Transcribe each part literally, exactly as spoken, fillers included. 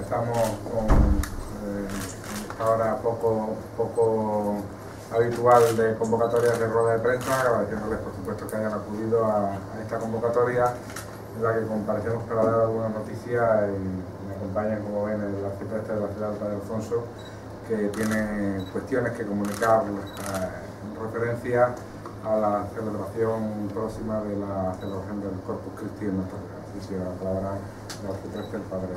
Comenzamos con eh, esta hora poco, poco habitual de convocatorias de rueda de prensa, agradeciéndoles por supuesto que hayan acudido a, a esta convocatoria en la que comparecemos para dar alguna noticia y me acompañan, como ven, el arcipreste de la ciudad de Alfonso, que tiene cuestiones que comunicar eh, en referencia a la celebración próxima de la celebración del Corpus Christi en nuestra ciudad. Así que la palabra del arcipreste, el padre.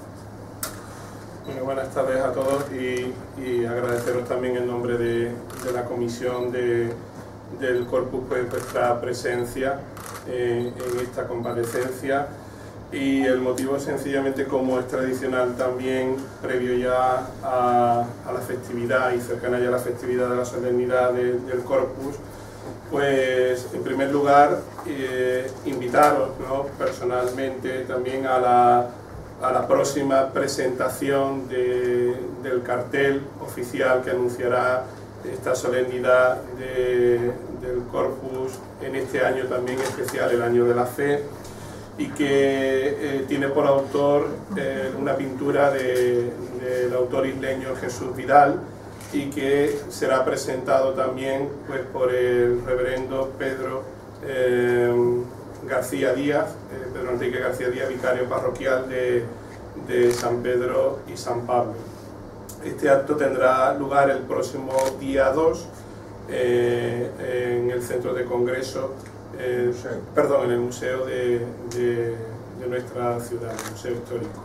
Bueno, buenas tardes a todos y, y agradeceros también en nombre de, de la comisión de, del Corpus pues, vuestra presencia eh, en esta comparecencia, y el motivo sencillamente, como es tradicional también previo ya a, a la festividad y cercana ya a la festividad de la solemnidad de, del Corpus, pues en primer lugar eh, invitaros, ¿no?, personalmente también a la a la próxima presentación de, del cartel oficial que anunciará esta solemnidad de, del Corpus en este año también especial, el año de la fe, y que eh, tiene por autor eh, una pintura de, del autor isleño Jesús Vidal, y que será presentado también pues, por el reverendo Pedro eh, García Díaz, eh, Pedro Enrique García Díaz, vicario parroquial de, de San Pedro y San Pablo. Este acto tendrá lugar el próximo día dos eh, en el centro de congreso, eh, perdón, en el museo de, de, de nuestra ciudad, el museo histórico.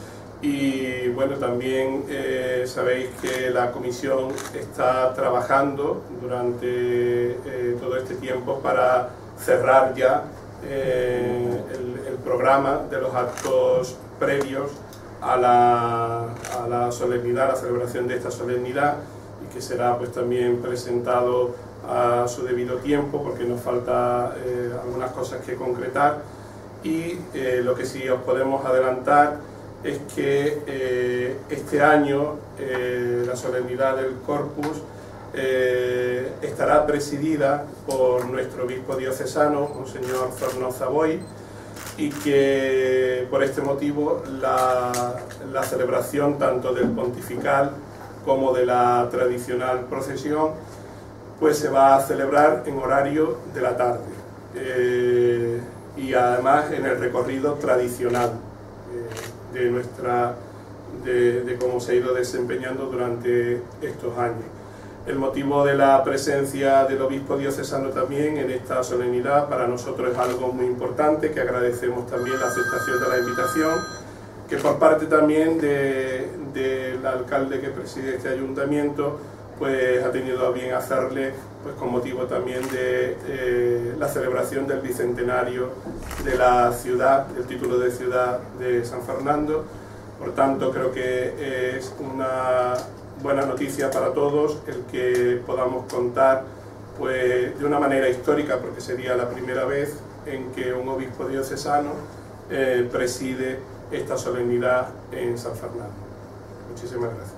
Y bueno, también eh, sabéis que la comisión está trabajando durante eh, todo este tiempo para cerrar ya Eh, el, el programa de los actos previos a la, a la solemnidad, a la celebración de esta solemnidad, y que será pues también presentado a su debido tiempo, porque nos falta eh, algunas cosas que concretar. Y eh, lo que sí os podemos adelantar es que eh, este año eh, la solemnidad del Corpus Eh, estará presidida por nuestro obispo diocesano, Monseñor Zornoza Boy, y que por este motivo la, la celebración tanto del pontifical como de la tradicional procesión pues se va a celebrar en horario de la tarde eh, y además en el recorrido tradicional eh, de nuestra de, de cómo se ha ido desempeñando durante estos años. El motivo de la presencia del obispo diocesano también en esta solemnidad para nosotros es algo muy importante, que agradecemos también la aceptación de la invitación, que por parte también del de, de alcalde que preside este ayuntamiento, pues ha tenido a bien hacerle pues con motivo también de eh, la celebración del bicentenario de la ciudad, del título de ciudad de San Fernando. Por tanto, creo que es una buena noticia para todos el que podamos contar pues, de una manera histórica, porque sería la primera vez en que un obispo diocesano eh, preside esta solemnidad en San Fernando. Muchísimas gracias.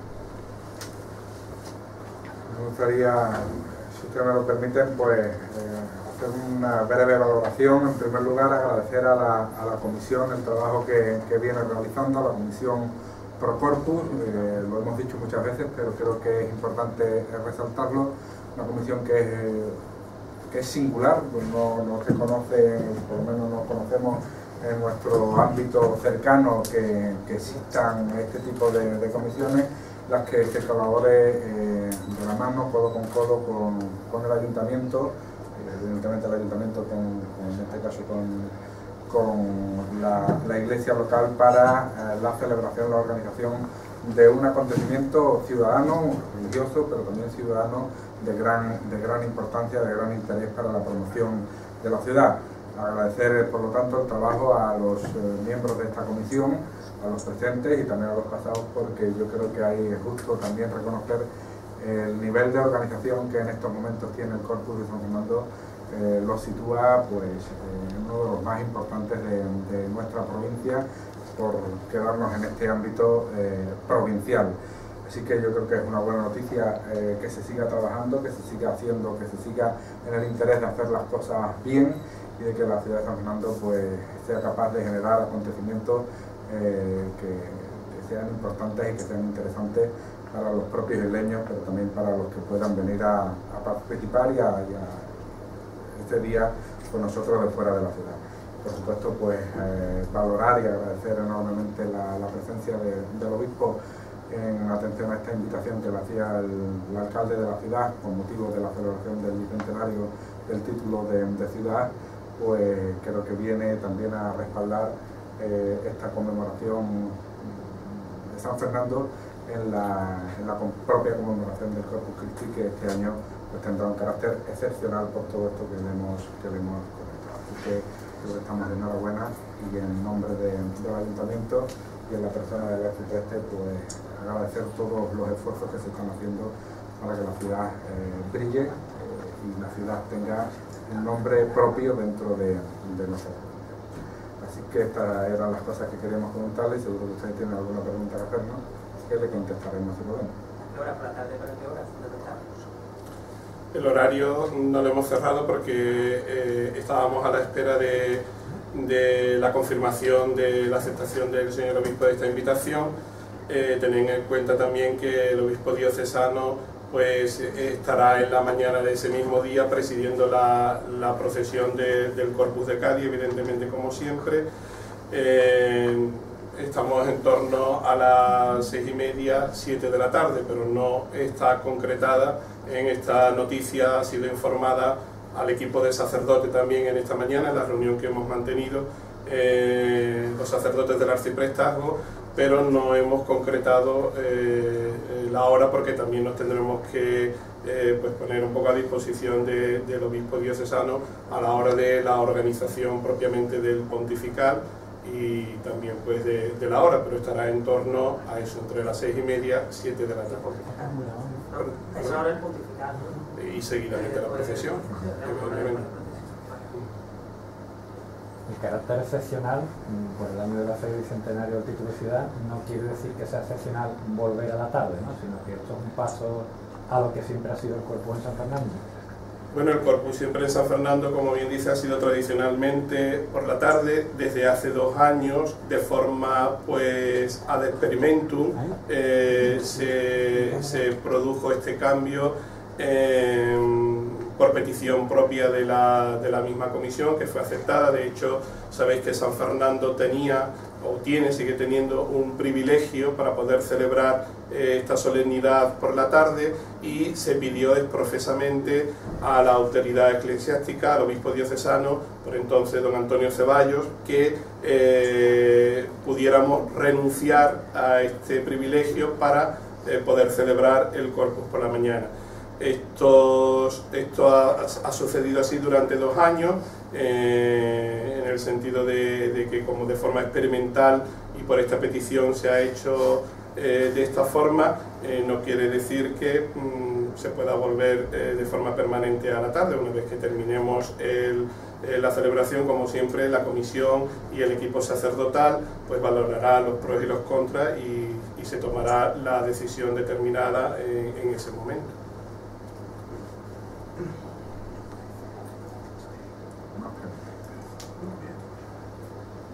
Me gustaría, si ustedes me lo permiten, pues eh, hacer una breve valoración. En primer lugar, agradecer a la, a la comisión el trabajo que, que viene realizando, a la comisión Pro Corpus, eh, lo hemos dicho muchas veces, pero creo que es importante resaltarlo, una comisión que es, que es singular, pues no, no se conoce, por lo menos no conocemos en nuestro ámbito cercano que, que existan este tipo de, de comisiones, las que se colabore eh, de la mano, codo con codo con, con el ayuntamiento, eh, evidentemente el ayuntamiento con, con, en este caso con con la, la iglesia local para eh, la celebración, la organización de un acontecimiento ciudadano, religioso, pero también ciudadano de gran, de gran importancia, de gran interés para la promoción de la ciudad. Agradecer, por lo tanto, el trabajo a los eh, miembros de esta comisión, a los presentes y también a los pasados, porque yo creo que ahí es justo también reconocer el nivel de organización que en estos momentos tiene el Corpus de San Fernando. Eh, lo sitúa pues eh, uno de los más importantes de, de nuestra provincia, por quedarnos en este ámbito eh, provincial. Así que yo creo que es una buena noticia eh, que se siga trabajando, que se siga haciendo, que se siga en el interés de hacer las cosas bien y de que la ciudad de San Fernando pues sea capaz de generar acontecimientos eh, que, que sean importantes y que sean interesantes para los propios isleños, pero también para los que puedan venir a, a participar y a, y a este día con nosotros de fuera de la ciudad. Por supuesto, pues eh, valorar y agradecer enormemente la, la presencia de, del obispo en atención a esta invitación que le hacía el, el alcalde de la ciudad con motivo de la celebración del bicentenario del título de, de ciudad. Pues creo que viene también a respaldar eh, esta conmemoración de San Fernando en la, en la propia conmemoración del Corpus Christi, que este año pues, tendrá un carácter excepcional por todo esto que le hemos, que le hemos comentado. Así que creo que estamos de enhorabuena y en nombre de, del Ayuntamiento y en la persona del arcipreste, pues agradecer todos los esfuerzos que se están haciendo para que la ciudad eh, brille eh, y la ciudad tenga un nombre propio dentro de, de nosotros. Así que estas eran las cosas que queríamos comentarles y seguro que ustedes tienen alguna pregunta que hacernos, que le contestaremos si podemos. ¿Qué hora por la tarde? ¿Para qué hora? El horario no lo hemos cerrado porque eh, estábamos a la espera de, de la confirmación de la aceptación del señor obispo de esta invitación. Eh, teniendo en cuenta también que el obispo diocesano pues estará en la mañana de ese mismo día presidiendo la, la procesión de, del Corpus de Cádiz, evidentemente como siempre. Eh, estamos en torno a las seis y media, siete de la tarde, pero no está concretada en esta noticia, ha sido informada al equipo de sacerdotes también en esta mañana, en la reunión que hemos mantenido, eh, los sacerdotes del arciprestazgo, pero no hemos concretado eh, la hora porque también nos tendremos que eh, pues poner un poco a disposición de, del obispo diocesano a la hora de la organización propiamente del pontifical y también pues de, de la hora, pero estará en torno a eso, entre las seis y media, siete de la tarde. Esa hora es pontifical, ¿no? Y seguidamente la procesión, evidentemente. El carácter excepcional por el año de la feria bicentenario del título de ciudad no quiere decir que sea excepcional volver a la tarde, ¿no? Sino que esto es un paso a lo que siempre ha sido el Corpus en San Fernando. Bueno, el Corpus siempre en San Fernando, como bien dice, ha sido tradicionalmente por la tarde, desde hace dos años, de forma pues ad experimentum, eh, se, se produjo este cambio eh, por petición propia de la, de la misma comisión, que fue aceptada. De hecho, sabéis que San Fernando tenía, o tiene, sigue teniendo un privilegio para poder celebrar eh, esta solemnidad por la tarde, y se pidió profesamente a la autoridad eclesiástica, al obispo diocesano, por entonces don Antonio Ceballos, que eh, pudiéramos renunciar a este privilegio para eh, poder celebrar el Corpus por la mañana. Esto, esto ha, ha sucedido así durante dos años, eh, en el sentido de, de que como de forma experimental y por esta petición se ha hecho eh, de esta forma, eh, no quiere decir que mm, se pueda volver eh, de forma permanente a la tarde. Una vez que terminemos el, eh, la celebración, como siempre, la comisión y el equipo sacerdotal pues valorará los pros y los contras y, y se tomará la decisión determinada en, en ese momento.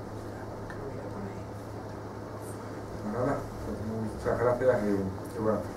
Nada, pues muchas gracias y, y bueno.